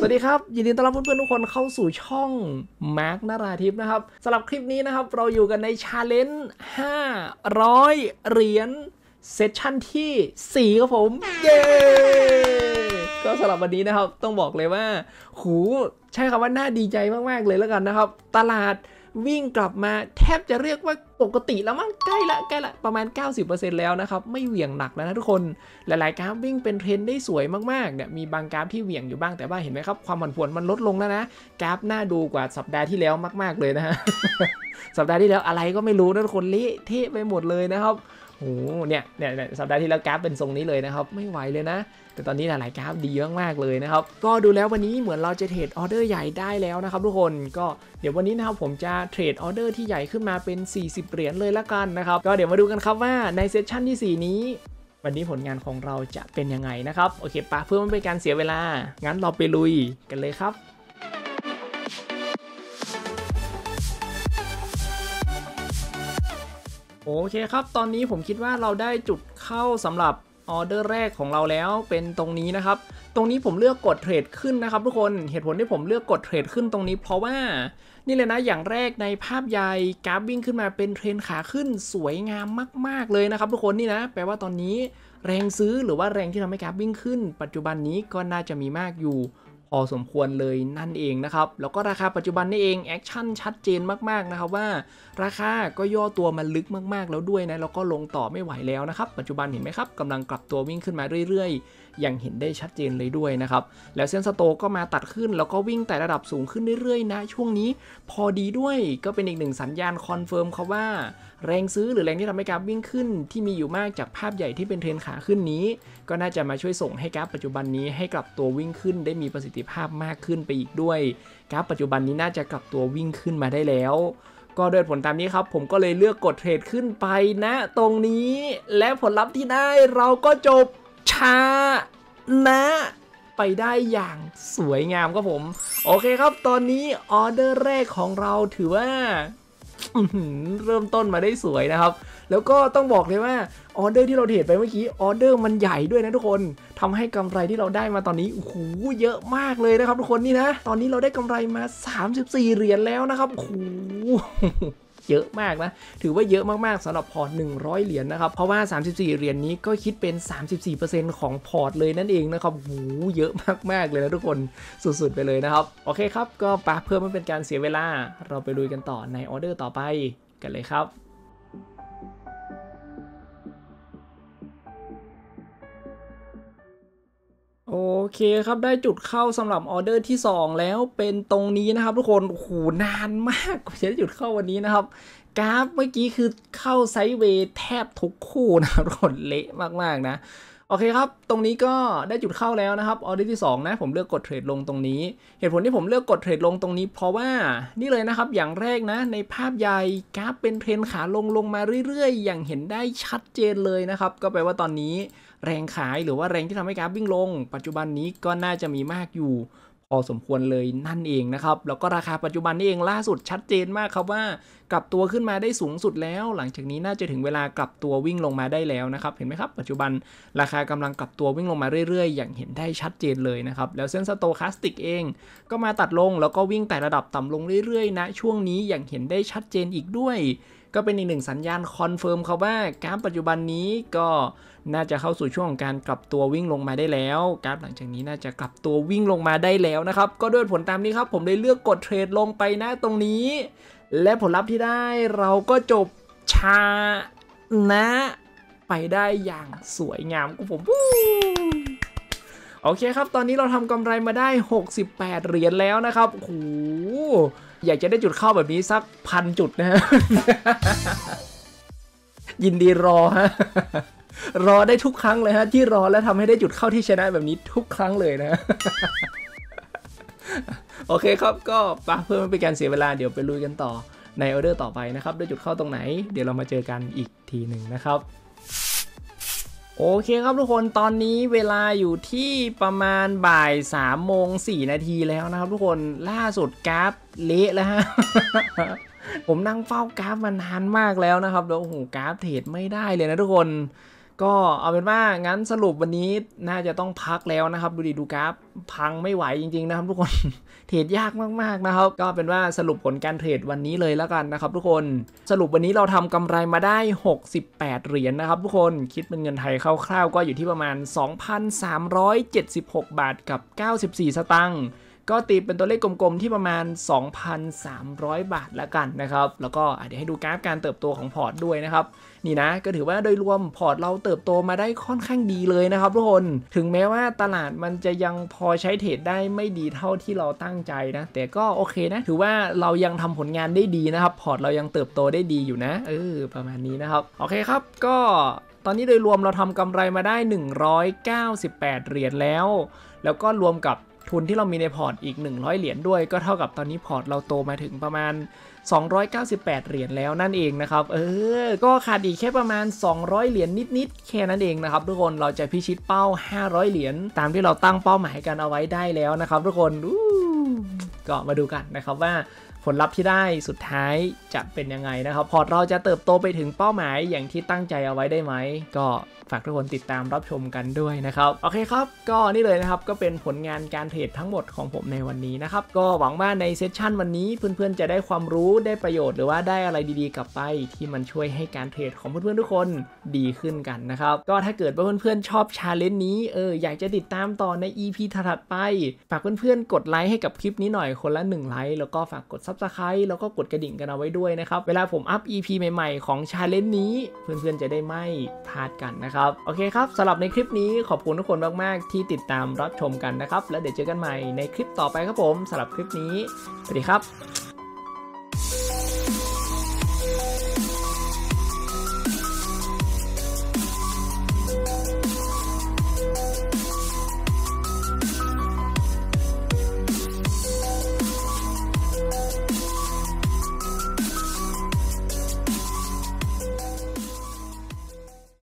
สวัสดีครับยินดีต้อนรับเพื่อนๆทุกคนเข้าสู่ช่องมาร์คนราธิปนะครับสำหรับคลิปนี้นะครับเราอยู่กันในชาเลนจ์500เหรียญเซสชั่นที่4ครับผมเย้ก็สำหรับวันนี้นะครับต้องบอกเลยว่าใช้คำว่าน่าดีใจมากๆเลยแล้วกันนะครับตลาดวิ่งกลับมาแทบจะเรียกว่าปกติแล้วมั้งใกล้ละประมาณ 90% แล้วนะครับไม่เหวี่ยงหนักแล้วนะทุกคนหลายๆกราฟวิ่งเป็นเทรนได้สวยมากๆเนี่ยมีบางกราฟที่เหวี่ยงอยู่บ้างแต่ว่าเห็นไหมครับความผันผวนมันลดลงแล้วนะกราฟน่าดูกว่าสัปดาห์ที่แล้วมากๆเลยนะฮะ สัปดาห์ที่แล้วอะไรก็ไม่รู้นะทุกคนเละเทะไปหมดเลยนะครับโอ้เนี่ยสัปดาห์ที่แล้วกราฟเป็นทรงนี้เลยนะครับไม่ไหวเลยนะแต่ตอนนี้หลายๆกราฟดีมากๆเลยนะครับก็ดูแล้ววันนี้เหมือนเราจะเทรดออเดอร์ใหญ่ได้แล้วนะครับทุกคนก็เดี๋ยววันนี้นะครับผมจะเทรดออเดอร์ที่ใหญ่ขึ้นมาเป็น40เหรียญเลยละกันนะครับก็เดี๋ยวมาดูกันครับว่าในเซสชั่นที่4นี้วันนี้ผลงานของเราจะเป็นยังไงนะครับโอเคปะเพื่อไม่เป็นการเสียเวลางั้นเราไปลุยกันเลยครับโอเคครับตอนนี้ผมคิดว่าเราได้จุดเข้าสำหรับออเดอร์แรกของเราแล้วเป็นตรงนี้นะครับตรงนี้ผมเลือกกดเทรดขึ้นนะครับทุกคนเหตุผลที่ผมเลือกกดเทรดขึ้นตรงนี้เพราะว่านี่เลยนะอย่างแรกในภาพใหญ่กราฟวิ่งขึ้นมาเป็นเทรนขาขึ้นสวยงามมากๆเลยนะครับทุกคนนี่นะแปลว่าตอนนี้แรงซื้อหรือว่าแรงที่ทำให้กราฟวิ่งขึ้นปัจจุบันนี้ก็น่าจะมีมากอยู่พอสมควรเลยนั่นเองนะครับแล้วก็ราคาปัจจุบันนี่เองแอคชั่นชัดเจนมากๆนะครับว่าราคาก็ย่อตัวมาลึกมากๆแล้วด้วยนะแล้วก็ลงต่อไม่ไหวแล้วนะครับปัจจุบันเห็นไหมครับกำลังกลับตัววิ่งขึ้นมาเรื่อยๆอย่างเห็นได้ชัดเจนเลยด้วยนะครับแล้วเส้นสโตก็มาตัดขึ้นแล้วก็วิ่งแต่ระดับสูงขึ้นเรื่อยๆนะช่วงนี้พอดีด้วยก็เป็นอีกหนึ่งสัญญาณคอนเฟิร์มครับว่าแรงซื้อหรือแรงที่ทำให้กราฟวิ่งขึ้นที่มีอยู่มากจากภาพใหญ่ที่เป็นเทรนขาขึ้นนี้ก็น่าจะมาช่วยส่งให้กราฟปัจจุบันนี้ให้กลับตัววิ่งขึ้นได้มีประสิทธิภาพมากขึ้นไปอีกด้วยกราฟปัจจุบันนี้น่าจะกลับตัววิ่งขึ้นมาได้แล้วก็โดยผลตามนี้ครับผมก็เลยเลือกกดเทรดขึ้นไปนะตรงนี้และผลลัพธ์ที่ได้เราก็จบช้านะไปได้อย่างสวยงามครับผมโอเคครับตอนนี้ออเดอร์แรกของเราถือว่าเริ่มต้นมาได้สวยนะครับแล้วก็ต้องบอกเลยว่าออเดอร์ที่เราเทรดไปเมื่อกี้ออเดอร์มันใหญ่ด้วยนะทุกคนทำให้กำไรที่เราได้มาตอนนี้โอ้โหเยอะมากเลยนะครับทุกคนนี่นะตอนนี้เราได้กำไรมา34เหรียญแล้วนะครับโอ้โหเยอะมากนะถือว่าเยอะมากๆสำหรับพอร์ต100เหรียญนะครับเพราะว่า34เหรียญนี้ก็คิดเป็น 34% ของพอร์ตเลยนั่นเองนะครับโอ้โหเยอะมากๆเลยนะทุกคนสุดๆไปเลยนะครับโอเคครับก็เพื่อไม่เป็นการเสียเวลาเราไปลุยกันต่อในออเดอร์ต่อไปกันเลยครับโอเคครับได้จุดเข้าสำหรับออเดอร์ที่2แล้วเป็นตรงนี้นะครับทุกคนโอ้โหนานมากกว่าจะได้จุดเข้าวันนี้นะครับกราฟเมื่อกี้คือเข้าไซด์เวย์แทบทุกคู่นะครับทุกคนเละมากๆนะโอเคครับตรงนี้ก็ได้จุดเข้าแล้วนะครับออเดอร์ที่2นะผมเลือกกดเทรดลงตรงนี้เหตุผลที่ผมเลือกกดเทรดลงตรงนี้เพราะว่านี่เลยนะครับอย่างแรกนะในภาพใหญ่กราฟเป็นเทรนขาลงมาเรื่อยๆอย่างเห็นได้ชัดเจนเลยนะครับก็แปลว่าตอนนี้แรงขายหรือว่าแรงที่ทำให้กราฟวิ่งลงปัจจุบันนี้ก็น่าจะมีมากอยู่พอสมควรเลยนั่นเองนะครับแล้วก็ราคาปัจจุบันนี่เองล่าสุดชัดเจนมากครับว่ากลับตัวขึ้นมาได้สูงสุดแล้วหลังจากนี้น่าจะถึงเวลากลับตัววิ่งลงมาได้แล้วนะครับเห็นไหมครับปัจจุบันราคากำลังกลับตัววิ่งลงมาเรื่อยๆอย่างเห็นได้ชัดเจนเลยนะครับแล้วเส้นสโตแคสติกเองก็มาตัดลงแล้วก็วิ่งแต่ระดับต่ำลงเรื่อยๆนะช่วงนี้อย่างเห็นได้ชัดเจนอีกด้วยก็เป็นอีกหนึ่งสัญญาณคอนเฟิร์มครับว่ากราฟปัจจุบันนี้ก็น่าจะเข้าสู่ช่วงของการกลับตัววิ่งลงมาได้แล้วกราฟหลังจากนี้น่าจะกลับตัววิ่งลงมาได้แล้วนะครับก็ด้วยผลตามนี้ครับผมได้เลือกกดเทรดลงไปนะตรงนี้และผลลัพธ์ที่ได้เราก็จบชนะไปได้อย่างสวยงามของผมโอเคครับตอนนี้เราทำกำไรมาได้68เหรียญแล้วนะครับโอ้โหอยากจะได้จุดเข้าแบบนี้สัก1,000 จุดนะฮะ ยินดีรอฮะ รอได้ทุกครั้งเลยฮะที่รอและทำให้ได้จุดเข้าที่ชนะแบบนี้ทุกครั้งเลยนะ โอเคครับก็เพื่อไม่เป็นการเสียเวลาเดี๋ยวไปลุยกันต่อในออเดอร์ต่อไปนะครับได้จุดเข้าตรงไหนเดี๋ยวเรามาเจอกันอีกทีหนึ่งนะครับโอเคครับทุกคนตอนนี้เวลาอยู่ที่ประมาณบ่าย3:04 นาทีแล้วนะครับทุกคนล่าสุดกราฟเละแล้วฮะ ผมนั่งเฝ้ากราฟมานานมากแล้วนะครับแล้วโอ้โหกราฟเทรดไม่ได้เลยนะทุกคนก็เอาเป็นว่างั้นสรุปวันนี้น่าจะต้องพักแล้วนะครับดูกราฟพังไม่ไหวจริงๆนะครับทุกคน เทรดยากมากๆนะครับก็เป็นว่าสรุปผลการเทรดวันนี้เลยแล้วกันนะครับทุกคนสรุปวันนี้เราทำกำไรมาได้68เหรียญนะครับทุกคนคิดเป็นเงินไทยคร่าวๆก็อยู่ที่ประมาณ 2,376 บาทกับ94 สตางค์ก็ตีเป็นตัวเลขกลมๆที่ประมาณ 2,300 บาทแล้วกันนะครับแล้วก็เดี๋ยวให้ดูกราฟการเติบโตของพอร์ตด้วยนะครับนี่นะก็ถือว่าโดยรวมพอร์ตเราเติบโตมาได้ค่อนข้างดีเลยนะครับทุกคนถึงแม้ว่าตลาดมันจะยังพอใช้เทรดได้ไม่ดีเท่าที่เราตั้งใจนะแต่ก็โอเคนะถือว่าเรายังทำผลงานได้ดีนะครับพอร์ตเรายังเติบโตได้ดีอยู่นะประมาณนี้นะครับโอเคครับก็ตอนนี้โดยรวมเราทำกำไรมาได้198เหรียญแล้วก็รวมกับทุนที่เรามีในพอร์ตอีก100เหรียญด้วยก็เท่ากับตอนนี้พอร์ตเราโตมาถึงประมาณ298เหรียญแล้วนั่นเองนะครับก็ขาดอีกแค่ประมาณ200เหรียญนิดๆแค่นั้นเองนะครับทุกคนเราจะพิชิตเป้า500เหรียญตามที่เราตั้งเป้าหมายกันเอาไว้ได้แล้วนะครับทุกคนก็มาดูกันนะครับว่าผลลัพธ์ที่ได้สุดท้ายจะเป็นยังไงนะครับพอร์ตเราจะเติบโตไปถึงเป้าหมายอย่างที่ตั้งใจเอาไว้ได้ไหมก็ฝากทุกคนติดตามรับชมกันด้วยนะครับโอเคครับก็นี่เลยนะครับก็เป็นผลงานการเทรดทั้งหมดของผมในวันนี้นะครับก็หวังว่าในเซสชันวันนี้เพื่อนๆจะได้ความรู้ได้ประโยชน์หรือว่าได้อะไรดีๆกลับไปที่มันช่วยให้การเทรดของเพื่อนๆทุกคนดีขึ้นกันนะครับก็ถ้าเกิดว่าเพื่อนๆชอบชาเลนจ์นี้อยากจะติดตามต่อใน EP ถัดไปฝากเพื่อนๆกดไลค์ให้กับคลิปนี้หน่อยคนละ1ไลค์แล้วก็ฝากกด Subscribe แล้วก็กดกระดิ่งกันเอาไว้ด้วยนะครับเวลาผมอัพ EP ใหม่ๆของชาเลนจ์นี้เพื่อนๆจะได้ไม่พลาดกันนะครับโอเคครับสำหรับในคลิปนี้ขอบคุณทุกคนมากๆที่ติดตามรับชมกันนะครับแล้วเดี๋ยวเจอกันใหม่ในคลิปต่อไปครับผมสำหรับคลิปนี้สวัสดีครับ